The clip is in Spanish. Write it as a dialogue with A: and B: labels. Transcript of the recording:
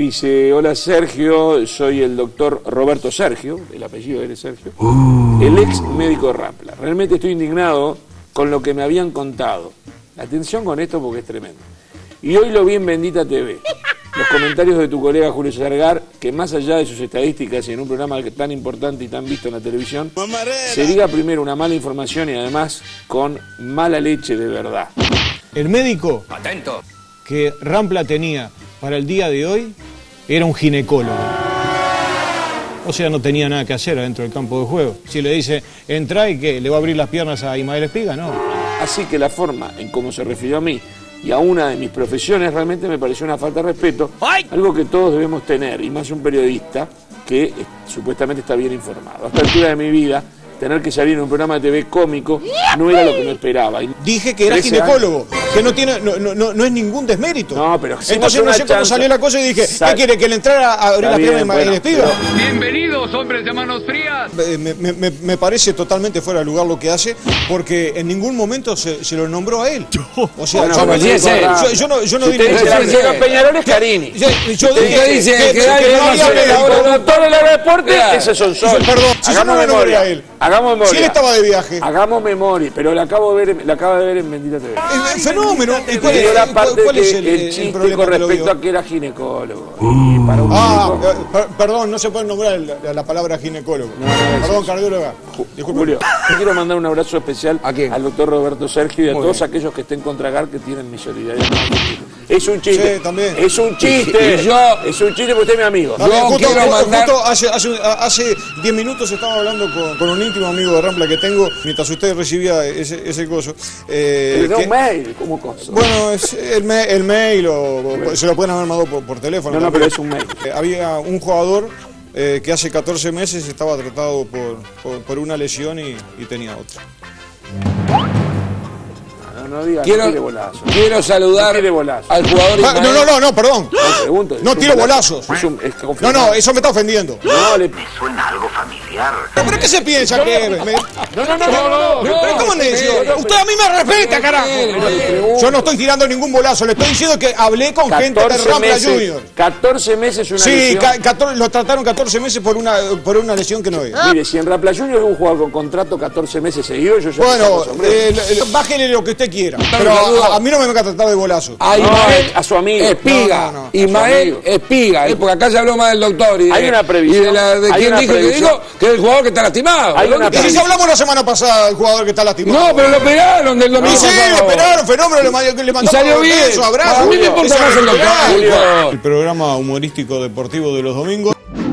A: Dice, hola Sergio, soy el doctor Roberto Sergio, el apellido de él es Sergio, el ex médico de Rampla. Realmente estoy indignado con lo que me habían contado. Atención con esto porque es tremendo. Y hoy lo vi en Bendita TV. Los comentarios de tu colega Julio Sargar, que más allá de sus estadísticas y en un programa tan importante y tan visto en la televisión, se diga primero una mala información y además con mala leche de verdad.
B: El médico
C: Atento.
B: que Rampla tenía para el día de hoy era un ginecólogo. O sea, no tenía nada que hacer adentro del campo de juego. Si le dice, entra y que le va a abrir las piernas a Ismael Espiga, no.
A: Así que la forma en cómo se refirió a mí y a una de mis profesiones realmente me pareció una falta de respeto, algo que todos debemos tener, y más un periodista que supuestamente está bien informado. A esta altura de mi vida, tener que salir en un programa de TV cómico no era lo que me esperaba.
B: Dije que era ginecólogo, que no es ningún desmérito.
A: No, pero si
B: entonces no sé cómo salió la cosa y dije, ¿qué quiere? ¿Que le entrara a abrir la pierna de Ismael Espiga?
C: Bienvenidos, hombres de manos frías.
B: Me parece totalmente fuera de lugar lo que hace, porque en ningún momento se lo nombró a él. O sea,
A: bueno,
B: yo no dije
A: que Peñarol es Carini.
B: Yo dije que
A: no había productor del aerodeporte, esos son solos.
B: Perdón, si yo no le nombré a él.
A: Hagamos memoria.
B: Si él estaba de viaje.
A: Hagamos memoria, pero la acaba de ver en Bendita TV.
B: Fenómeno.
A: ¿Cuál es el chiste con respecto a que era ginecólogo?
B: Perdón, no se puede nombrar la palabra ginecólogo. Perdón, cardióloga. Disculpe.
A: Julio, yo quiero mandar un abrazo especial al doctor Roberto Sergio y a todos aquellos que estén contra Gar, que tienen mi solidaridad. Es un chiste.
B: Sí, también.
A: Es un chiste. Es un chiste porque usted es mi amigo.
B: Justo hace 10 minutos estaba hablando con un íntimo amigo de Rampla que tengo, mientras usted recibía ese coso.
A: Pero un mail, ¿cómo cosa?
B: Bueno, es el mail o se lo pueden haber mandado por teléfono.
A: No, pero es un mail.
B: Había un jugador que hace 14 meses estaba tratado por una lesión y tenía otra.
A: No diga,
C: quiero saludar al jugador Ismael.
B: No, perdón. No tiro bolazos. No, eso me está ofendiendo.
D: Me suena algo familiar.
B: ¿Pero qué se piensa que es?
A: No.
B: ¿Cómo necio? Usted a mí me respeta, carajo. Yo no estoy tirando ningún bolazo. Le estoy diciendo que hablé con gente de Rampla Junior.
A: 14 meses una lesión.
B: Sí, lo trataron 14 meses por una lesión que no es.
A: Mire, si en Rampla Junior es un jugador con contrato 14 meses seguidos, yo ya...
B: Bueno, bájele lo que usted quiera. Pero a mí no me venga a tratar de bolazo.
C: A Ismael,
A: a su amigo.
C: Espiga. Ismael Espiga. Porque acá se habló más del doctor y
A: hay una previsión.
C: ¿De quién dijo que dijo? Que es el jugador que está lastimado.
B: Y si hablamos la semana pasada del jugador que está lastimado.
C: No, pero lo operaron del domingo.
B: Sí, lo operaron, fenómeno, le mandó
C: salió bien.
B: Abrazo.
C: A mí me importa más el doctor.
B: El programa humorístico deportivo de los domingos.